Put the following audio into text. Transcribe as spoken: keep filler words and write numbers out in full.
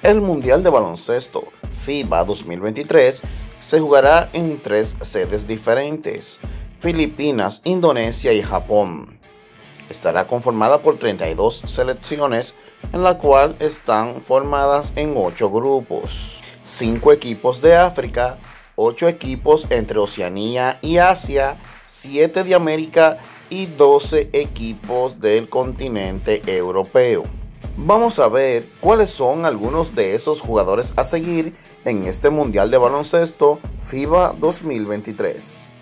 El Mundial de Baloncesto FIBA dos mil veintitrés se jugará en tres sedes diferentes: Filipinas, Indonesia y Japón. Estará conformada por treinta y dos selecciones, en la cual están formadas en ocho grupos: cinco equipos de África, ocho equipos entre Oceanía y Asia, siete de América y doce equipos del continente europeo. Vamos a ver cuáles son algunos de esos jugadores a seguir en este Mundial de Baloncesto FIBA dos mil veintitrés.